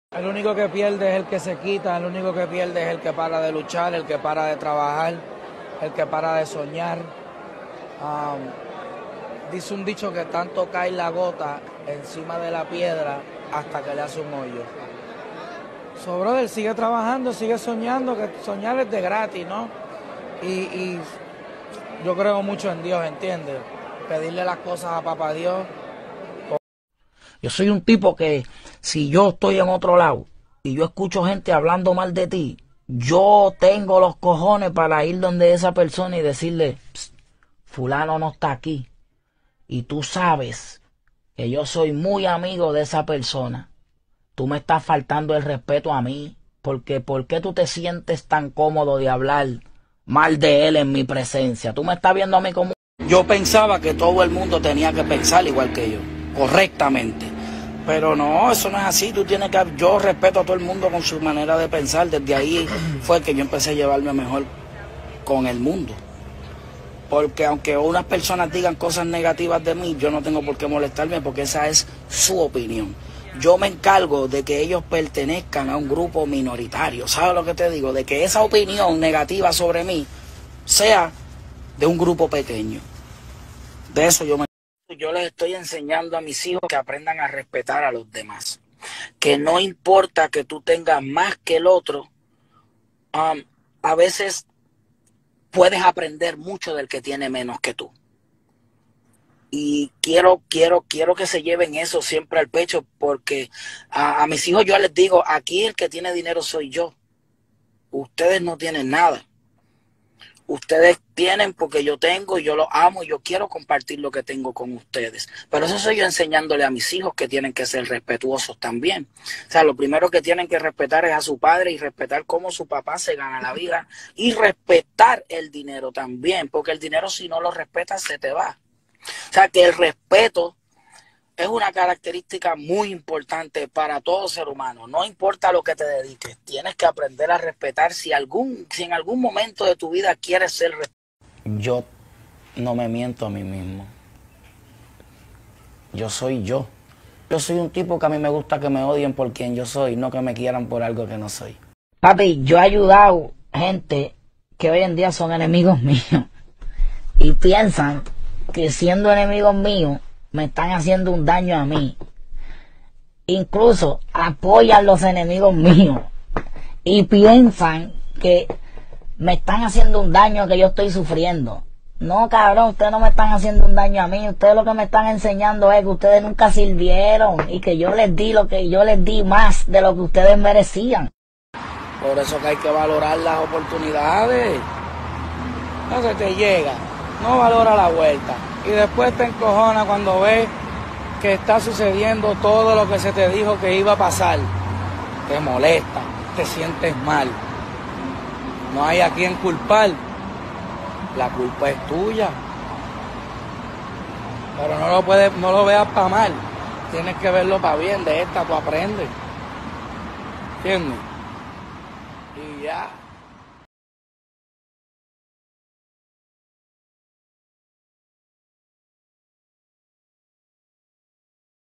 El único que pierde es el que se quita, el único que pierde es el que para de luchar, el que para de trabajar, el que para de soñar. Dice un dicho que tanto cae la gota encima de la piedra hasta que le hace un hoyo. So, brother, sigue trabajando, sigue soñando, que soñar es de gratis, ¿no? Y yo creo mucho en Dios, ¿entiendes? Pedirle las cosas a papá Dios. Yo soy un tipo que si yo estoy en otro lado y yo escucho gente hablando mal de ti, yo tengo los cojones para ir donde esa persona y decirle, fulano no está aquí. Y tú sabes que yo soy muy amigo de esa persona. Tú me estás faltando el respeto a mí, porque ¿por qué tú te sientes tan cómodo de hablar mal de él en mi presencia? Tú me estás viendo a mí como... Yo pensaba que todo el mundo tenía que pensar igual que yo, correctamente. Pero no, eso no es así. Tú tienes que... Yo respeto a todo el mundo con su manera de pensar. Desde ahí fue que yo empecé a llevarme mejor con el mundo. Porque aunque unas personas digan cosas negativas de mí, yo no tengo por qué molestarme porque esa es su opinión. Yo me encargo de que ellos pertenezcan a un grupo minoritario. ¿Sabes lo que te digo? De que esa opinión negativa sobre mí sea de un grupo pequeño. De eso yo les estoy enseñando a mis hijos que aprendan a respetar a los demás. Que no importa que tú tengas más que el otro, a veces puedes aprender mucho del que tiene menos que tú. Y quiero que se lleven eso siempre al pecho, porque a mis hijos yo les digo, aquí el que tiene dinero soy yo. Ustedes no tienen nada. Ustedes tienen porque yo tengo, y yo los amo, y yo quiero compartir lo que tengo con ustedes. Pero eso soy yo enseñándole a mis hijos que tienen que ser respetuosos también. O sea, lo primero que tienen que respetar es a su padre y respetar cómo su papá se gana la vida y respetar el dinero también, porque el dinero si no lo respetas se te va. O sea, que el respeto es una característica muy importante para todo ser humano. No importa lo que te dediques, tienes que aprender a respetar si en algún momento de tu vida quieres ser respetado. Yo no me miento a mí mismo. Yo soy yo. Yo soy un tipo que a mí me gusta que me odien por quien yo soy, no que me quieran por algo que no soy. Papi, yo he ayudado gente que hoy en día son enemigos míos y piensan que siendo enemigos míos me están haciendo un daño a mí. Incluso apoyan los enemigos míos y piensan que me están haciendo un daño que yo estoy sufriendo. No, cabrón, ustedes no me están haciendo un daño a mí. Ustedes lo que me están enseñando es que ustedes nunca sirvieron y que yo les di lo que yo les di más de lo que ustedes merecían. Por eso que hay que valorar las oportunidades. No se te llega, no valora la vuelta. Y después te encojona cuando ves que está sucediendo todo lo que se te dijo que iba a pasar. Te molesta, te sientes mal. No hay a quien culpar. La culpa es tuya. Pero no lo veas para mal. Tienes que verlo para bien. De esta tú aprendes. ¿Entiendes? Y ya.